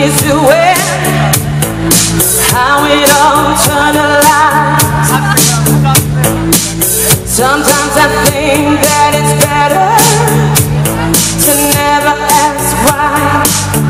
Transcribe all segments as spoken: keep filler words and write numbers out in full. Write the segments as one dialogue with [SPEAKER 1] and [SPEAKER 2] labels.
[SPEAKER 1] is to win. How it all turned alive. Sometimes I think that it's better to never ask why.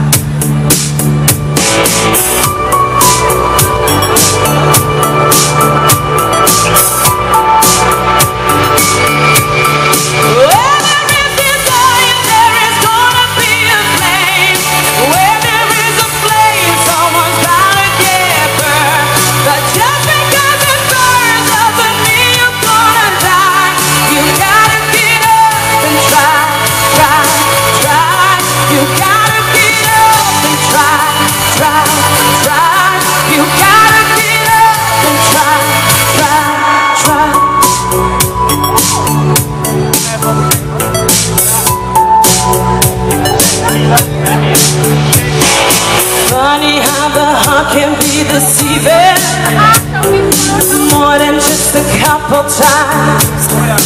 [SPEAKER 1] Funny how the heart can be deceiving, more than just a couple times.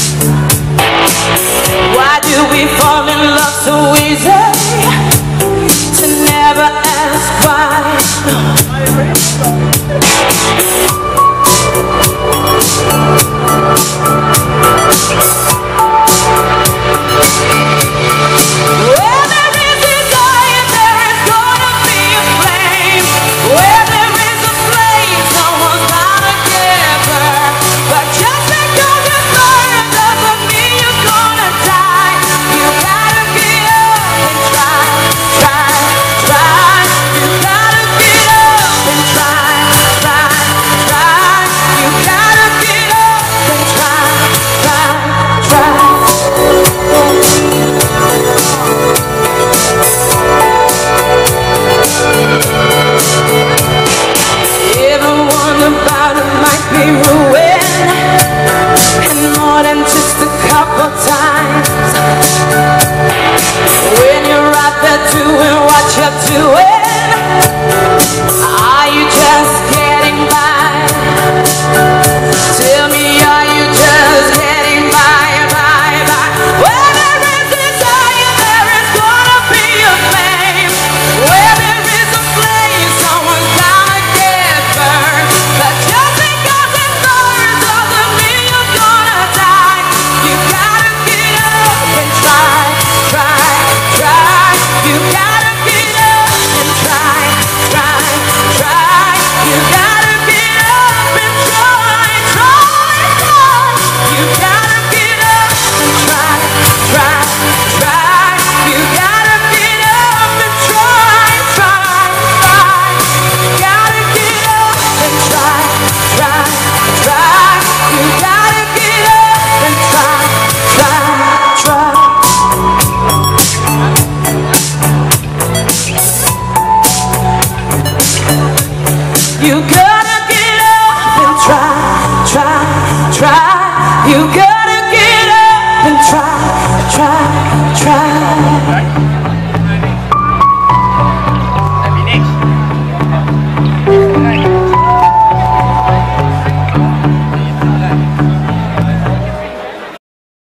[SPEAKER 1] Why do we fall in love so easy to never ask why? You gotta get up and try, try, try. You gotta get up and try, try.